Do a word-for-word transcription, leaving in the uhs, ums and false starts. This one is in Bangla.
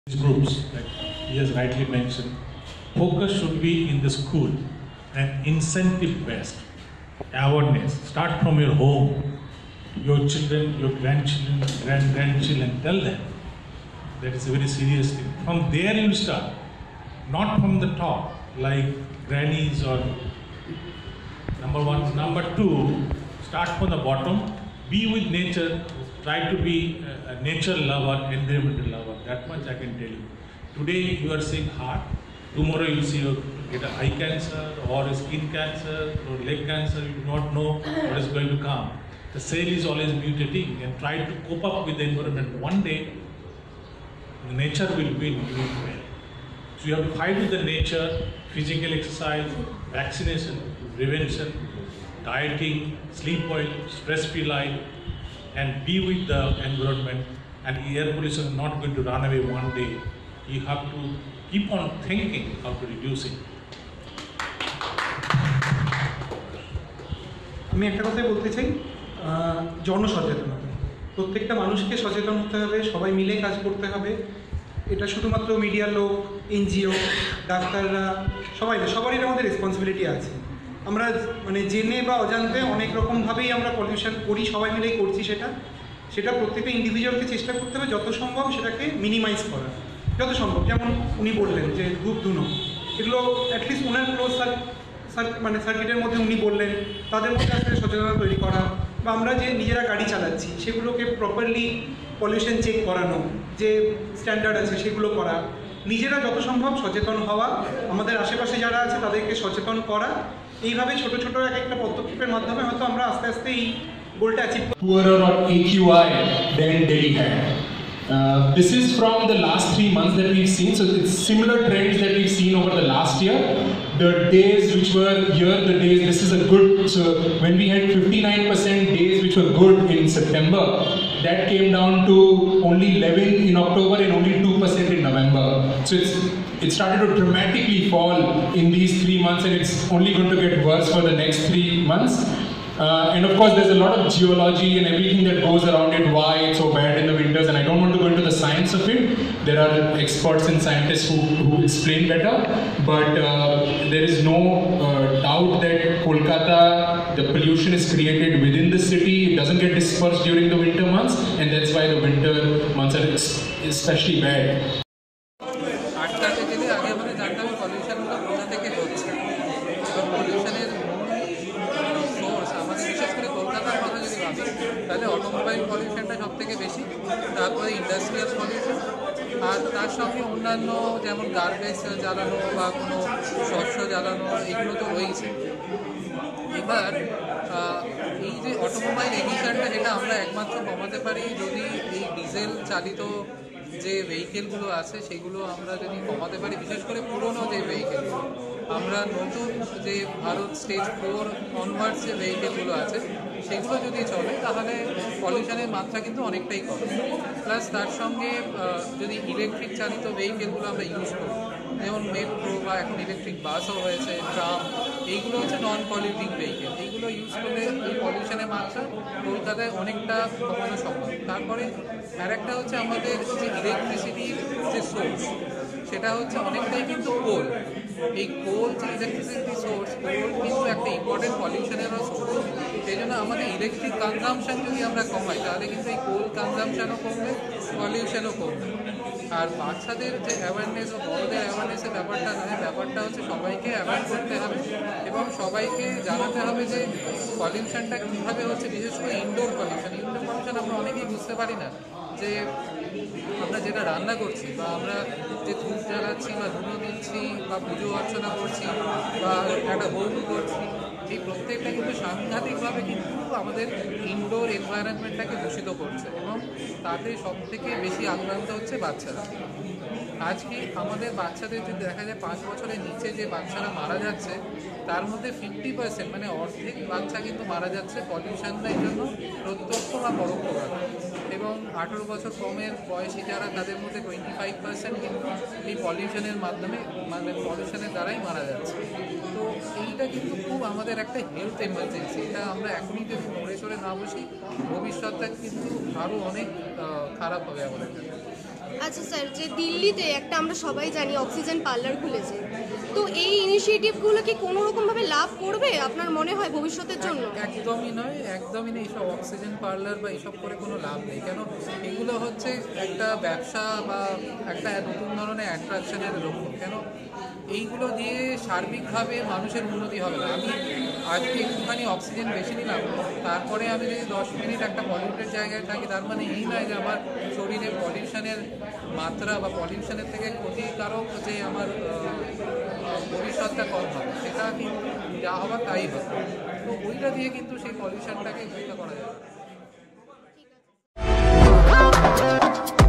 Groups, like he has rightly mentioned, focus should be in the school and incentive based awareness. Start from your home, your children, your grandchildren, grand grandchildren. Tell them that is a very serious thing. From there you start, not from the top like grannies or number one. Number two, start from the bottom. Be with nature. Try to be a nature lover, environmental lover. That much I can tell you. Today you are seeing heart. Tomorrow you see you get a eye cancer or a skin cancer or leg cancer. You do not know what is going to come. The cell is always mutating, and try to cope up with the environment. One day, the nature will win. You will well. So you have to fight with the nature, physical exercise, vaccination, prevention, dieting, sleep well, stress-free life, and be with the environment. And air pollution is not going to run away one day. You have to keep on thinking how to reduce it. আমি একটা কথাই বলতে চাই, জনসচেতনতা। প্রত্যেকটা মানুষকে সচেতন হতে হবে, সবাই মিলে কাজ করতে হবে। এটা শুধুমাত্র মিডিয়ার লোক, এনজিও, ডাক্তাররা, সবাই না, সবারই আমাদের রেসপন্সিবিলিটি আছে। আমরা মানে জেনে বা অজান্তে অনেক রকমভাবেই আমরা পলিউশন করি, সবাই মিলেই করছি। সেটা সেটা প্রত্যেকটা ইন্ডিভিজুয়ালকে চেষ্টা করতে হবে যত সম্ভব সেটাকে মিনিমাইজ করা, যত সম্ভব। যেমন উনি বললেন যে ধূপ ধুনো, এগুলো অ্যাটলিস্ট ওনার ক্লোজ মানে সার্কিটের মধ্যে উনি বললেন, তাদের মধ্যে আসলে সচেতনতা তৈরি করা, বা আমরা যে নিজেরা গাড়ি চালাচ্ছি সেগুলোকে প্রপারলি পলিউশন চেক করানো, যে স্ট্যান্ডার্ড আছে সেগুলো করা, নিজেরা যত সম্ভব সচেতন হওয়া, আমাদের আশেপাশে যারা আছে তাদেরকে সচেতন করা। এইভাবে ছোট ছোট এক একটা পদক্ষেপের মাধ্যমে হয়তো আমরা আস্তে আস্তে এই গোলটা অ্যাচিভ করব। Poorer on A Q I than Delhi had. Uh, this is from the last three months that we've seen, so it's similar trends that we've seen over the last year. The days which were here, the days, this is a good, so when we had fifty-nine percent days which were good in September, that came down to only eleven in October and only two percent in November. So it's it started to dramatically fall in these three months, and it's only going to get worse for the next three months. Uh, and of course, there's a lot of geology and everything that goes around it, why it's so bad in the winters, and I don't want to go into the science of it. There are experts and scientists who, who explain better, but uh, there is no uh, doubt that Kolkata, the pollution is created within the city. It doesn't get dispersed during the winter months, and that's why the winter months are especially bad. তাহলে অটোমোবাইল পলিউশনটা সব থেকে বেশি, তারপরে ইন্ডাস্ট্রিয়াল পলিউশন, আর তার সঙ্গে অন্যান্য যেমন গার্বেজ জ্বালানো বা কোনো শস্য জ্বালানো, এগুলো তো রয়েছে। এবার এই যে অটোমোবাইল এমিশনটা, এটা আমরা একমাত্র কমাতে পারি যদি এই ডিজেল চালিত যে ভেহিকেলগুলো আছে সেগুলো আমরা যদি কমাতে পারি, বিশেষ করে পুরনো যে ভেহিকেলগুলো। আমরা নতুন যে ভারত স্টেজ ফোর অনওয়ার্ডস যে ভেহিকেলগুলো আছে সেগুলো যদি চলে তাহলে পলিউশনের মাত্রা কিন্তু অনেকটাই কমে। প্লাস তার সঙ্গে যদি ইলেকট্রিক চালিত ভেহিকেলগুলো আমরা ইউজ করি, যেমন মেট্রো বা এখন ইলেকট্রিক বাসও হয়েছে, ট্রাম, এইগুলো হচ্ছে নন পলিউটিং ভেহিকেল। এইগুলো ইউজ করলে এই পলিউশনের মাত্রা কলকাতায় অনেকটা কমানো সম্ভব। তারপরে আরেকটা হচ্ছে আমাদের যে ইলেকট্রিসিটির যে সোর্স, সেটা হচ্ছে অনেকটাই কিন্তু কোল। এই কোল যে ইলেকট্রিসিটি সোর্স, কোল কিন্তু একটা ইম্পর্টেন্ট পলিউশনেরও সোর্স। সেই জন্য আমাদের ইলেকট্রিক কনজামশন যদি আমরা কমাই তাহলে কিন্তু এই কোল কনজামশনও কমবে, পলিউশনও কমবে। আর বাচ্চাদের যে অ্যাওয়ারনেস ও বড়দের অ্যাওয়ারনেসের ব্যাপারটা নয়, ব্যাপারটা হচ্ছে সবাইকে অ্যাওয়ার করতে হবে এবং সবাইকে জানাতে হবে যে পলিউশনটা কীভাবে হচ্ছে, বিশেষ করে ইনডোর পলিউশন। ইনডোর পলিউশন আমরা অনেকেই বুঝতে পারি না, যে আমরা যেটা রান্না করছি বা আমরা যে ধূপ জ্বালাচ্ছি বা ধুনো দিচ্ছি বা পুজো অর্চনা করছি বা একটা হোম করছি, এই প্রত্যেকটা কিন্তু সাংঘাতিকভাবে কিন্তু আমাদের ইনডোর এনভায়রনমেন্টটাকে দূষিত করছে এবং তাতে সব থেকে বেশি আক্রান্ত হচ্ছে বাচ্চারা। আজকে আমাদের বাচ্চাদের যদি দেখা যায় পাঁচ বছরের নিচে যে বাচ্চারা মারা যাচ্ছে, তার মধ্যে ফিফটি পার্সেন্ট মানে অর্ধেক বাচ্চা কিন্তু মারা যাচ্ছে পলিউশনের জন্য, প্রত্যক্ষ বা পরোক্ষভাবে। এবং আঠেরো বছর কমের বয়সী যারা, তাদের মধ্যে টোয়েন্টি ফাইভ পার্সেন্ট কিন্তু এই পলিউশনের মাধ্যমে মানে পলিউশনের দ্বারাই মারা যাচ্ছে। তো এইটা কিন্তু খুব আমাদের একটা হেলথ এমার্জেন্সি। এটা আমরা এখনই যদি নড়ে চড়ে না বসি, ভবিষ্যৎটা কিন্তু আরও অনেক খারাপ হবে আমাদের। আচ্ছা স্যার, যে দিল্লিতে একটা আমরা সবাই জানি অক্সিজেন পার্লার খুলেছে, তো এই ইনিশিয়েটিভগুলো কি কোনো রকমভাবে লাভ করবে আপনার মনে হয় ভবিষ্যতের জন্য? একদমই নয়, একদমই নেই। এইসব অক্সিজেন পার্লার বা এইসব করে কোনো লাভ নেই। কেন, এগুলো হচ্ছে একটা ব্যবসা বা একটা নতুন ধরনের অ্যাট্রাকশনের লক্ষ্য। কেন, এইগুলো দিয়ে সার্বিকভাবে মানুষের উন্নতি হবে না। আমি আজকে একটুখানি অক্সিজেন বেশি নিলাম, তারপরে আমি যদি দশ মিনিট একটা পলিউটেড জায়গায় থাকি, তার মানে এই নয় যে আমার শরীরে পলিউশনের মাত্রা বা পলিউশনের থেকে ক্ষতিকারক যে আমার ভবিষ্যৎটা কম হবে, সেটা কিন্তু যা হবার তাই হবে। তো ওইটা দিয়ে কিন্তু সেই পলিউশনটাকে রক্ষা করা যাবে।